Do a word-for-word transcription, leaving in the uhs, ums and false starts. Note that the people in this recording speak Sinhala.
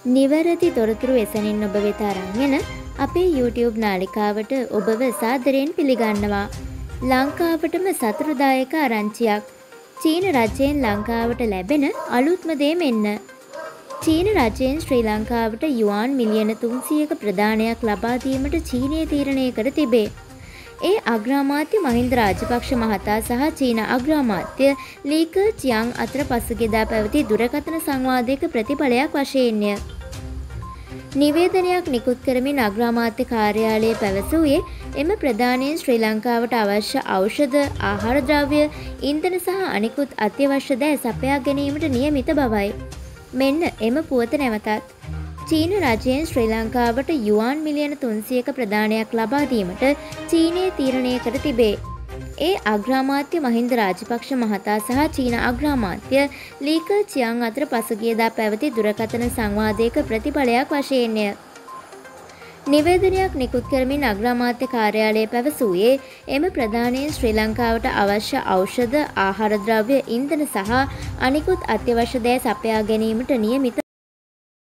නිවැරදි තොරතුරු එසැනින් ඔබ වෙත අරන් එන අපේ YouTube නාලිකාවට ඔබව සාදරයෙන් පිළිගන්නවා. ලංකාවටම සතුටුදායක ආරංචියක්. චීන රජයෙන් ලංකාවට ලැබෙන අලුත්ම දේ මෙන්න. චීන රජයෙන් ශ්‍රී ලංකාවට යුවාන් මිලියන තුන්සියයක ප්‍රදානයක් ලබා දීමට චීනය තීරණය කර තිබේ. ඒ අග්‍රාමාත්‍ය මහින්ද රාජපක්ෂ මහතා සහ චීන අග්‍රාමාත්‍ය ලී කර්චියන් අතර පසුගියදා පැවති දුරකථන සංවාදයක ප්‍රතිඵලයක් වශයෙන්ය. නිවේදනයක් නිකුත් කරමින් අග්‍රාමාත්‍ය කාර්යාලය පැවසුවේ එම ප්‍රදානයෙන් ශ්‍රී ලංකාවට අවශ්‍ය ඖෂධ, ආහාර ද්‍රව්‍ය, ඉන්ධන සහ අනිකුත් අත්‍යවශ්‍ය දෑ සපයා ගැනීමට නියමිත බවයි. මෙන්න එම පුවත නැවතත්. චීන රජයෙන් ශ්‍රී ලංකාවට යුවාන් මිලියන තුන්සියයක ප්‍රදානයක් ලබා දීමට චීනය තීරණය කර තිබේ. ඒ අග්‍රාමාත්‍ය මහින්ද රාජපක්ෂ මහතා සහ චීන අග්‍රාමාත්‍ය ලී කර්චියන් අතර පසුගියදා පැවති දුරකථන සංවාදයක ප්‍රතිඵලයක් වශයෙන්ය. නිවේදනයක් නිකුත් කරමින් අග්‍රාමාත්‍ය කාර්යාලය පැවසුවේ එම ප්‍රදානයෙන් ශ්‍රී ලංකාවට අවශ්‍ය ඖෂධ, ආහාර ද්‍රව්‍ය, ඉන්ධන සහ අනිකුත් අත්‍යවශ්‍ය දෑ සපයා ගැනීමට නියමිත